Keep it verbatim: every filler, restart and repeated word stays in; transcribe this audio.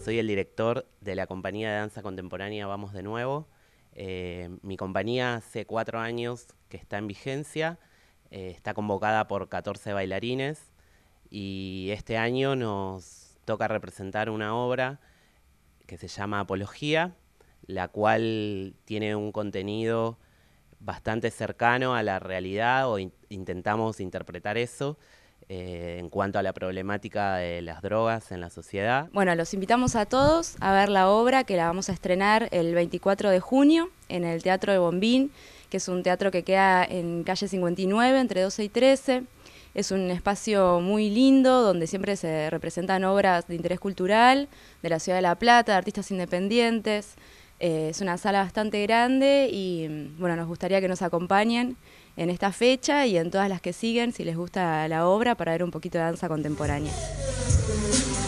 soy el director de la compañía de danza contemporánea Vamos de Nuevo. Eh, mi compañía hace cuatro años que está en vigencia, eh, está convocada por catorce bailarines y este año nos toca representar una obra que se llama Apología, la cual tiene un contenido bastante cercano a la realidad o in- intentamos interpretar eso eh, en cuanto a la problemática de las drogas en la sociedad. Bueno, los invitamos a todos a ver la obra que la vamos a estrenar el veinticuatro de junio en el Teatro de Bombín, que es un teatro que queda en calle cincuenta y nueve, entre doce y trece. Es un espacio muy lindo donde siempre se representan obras de interés cultural de la ciudad de La Plata, de artistas independientes. Eh, es una sala bastante grande y bueno, nos gustaría que nos acompañen en esta fecha y en todas las que siguen si les gusta la obra para ver un poquito de danza contemporánea.